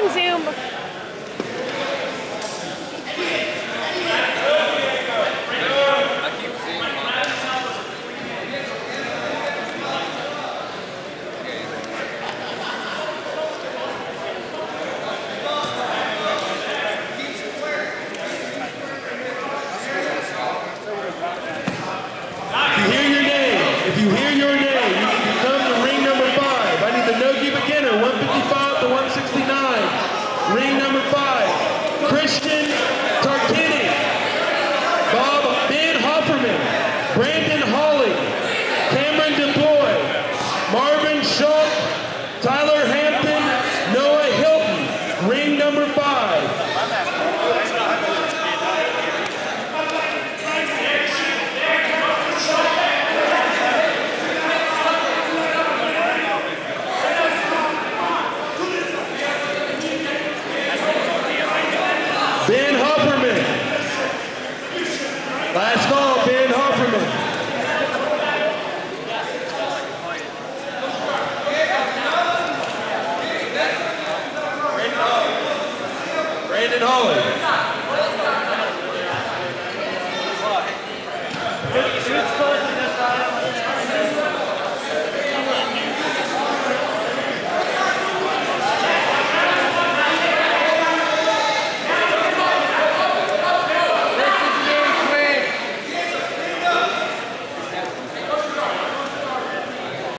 can zoom. If you hear your name, you need to come to ring number 5. I need the no-gi beginner, 155 to 169. Ring number 5, Christian Tarkini, Bob Van Hofferman, Brandon Hawley, Cameron DeBoy, Marvin Schultz, Tyler Hampton, Noah Hilton. Ring number 5.